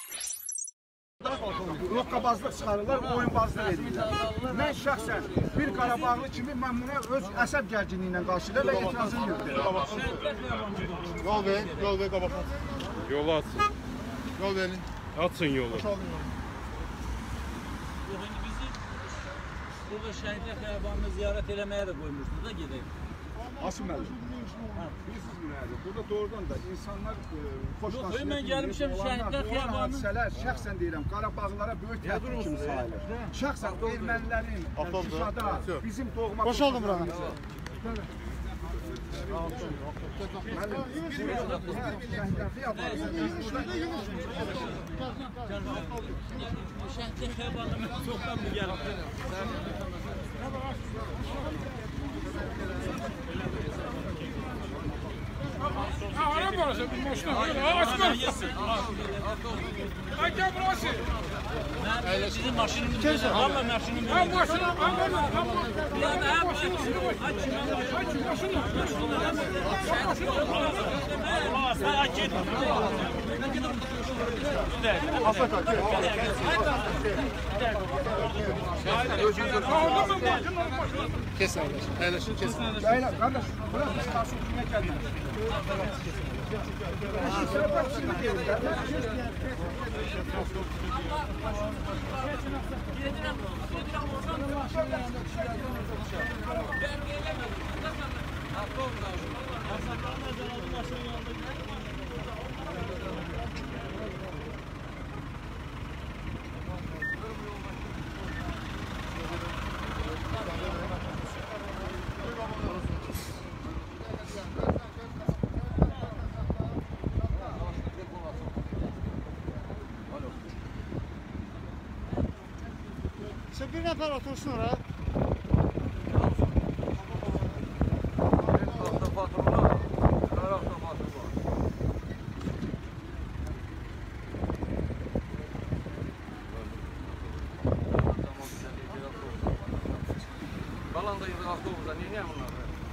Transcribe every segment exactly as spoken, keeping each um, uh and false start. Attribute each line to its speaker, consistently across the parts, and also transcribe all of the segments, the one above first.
Speaker 1: Roqqabazlıq çıxarırlar, oyunbazlıq edirlər. Mən şəxsən bir Qarabağlı kimi mən buna öz əsəb gərginliyi ilə qarşılayır və etirazım yoxdur.
Speaker 2: Yol verin, yol verin qabaqdan.
Speaker 3: Yolu açın.
Speaker 2: Yol verin.
Speaker 3: Açın yolu.
Speaker 4: Yox, indi bizi burada şəhidlər xiyabanını ziyarət eləməyə də qoymuşdur da gedək.
Speaker 1: Asım müəllim, bilirsiniz mi nədir? Burada doğrudan da insanlar xoşlaşır.
Speaker 4: Yox, mən gəlmişəm şəhidlər xiyabanını.
Speaker 1: Hadisələr, şəxsən deyirəm, Qarabağlılara böyük təhdid kimi sayılır. Şəxsən ermənilərin Şuşada bizim doğma...
Speaker 2: Boşaldım buranı.
Speaker 4: Şəhidlər xiyabanını çoxdan mı gəlib?
Speaker 5: Haram burası, bu maşına böyle, açma. Ay gel burası.
Speaker 4: Sizin maşınınız var, valla maşınınız var.
Speaker 5: Ha maşına, ha maşına, ha maşına.
Speaker 4: Ya da ha maşına. Açın,
Speaker 5: Açın maşını.
Speaker 4: Sakin.
Speaker 2: Hasan kaç. Kes kardeşim, paylaşın kes.
Speaker 1: Beyler, kardeş, bırak biz karşı hüküme gelmeyiz.
Speaker 2: Sen bir nefer otursun oraya.
Speaker 6: Balan da yıldık avtobusda, niye niye bunlar?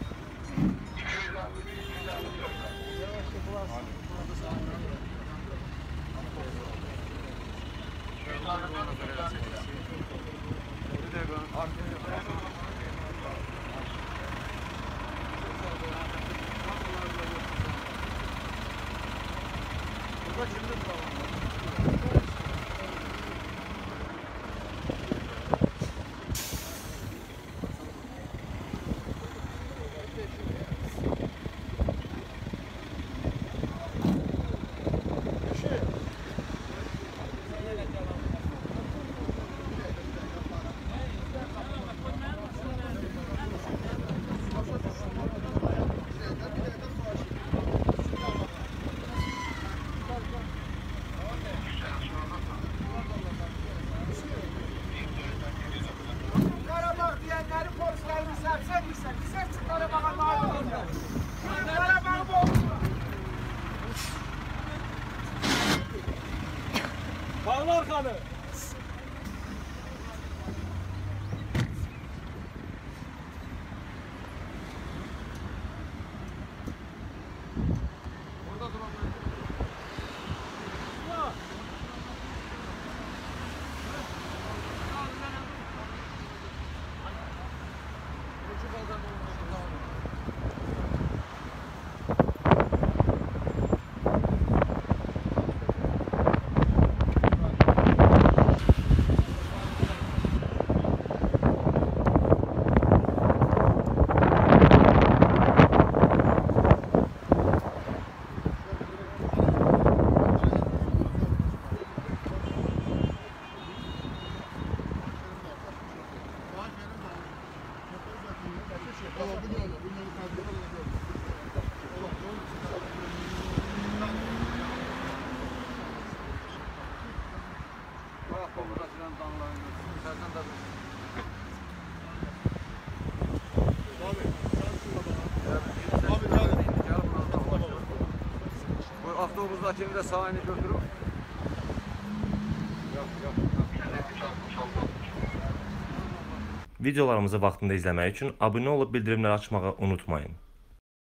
Speaker 5: Bağlı arkanı.
Speaker 6: Avtobusdakini de sahini götürüp
Speaker 7: Videolarımızı vaxtında izləmək üçün abunə olub bildirimləri açmağı unutmayın.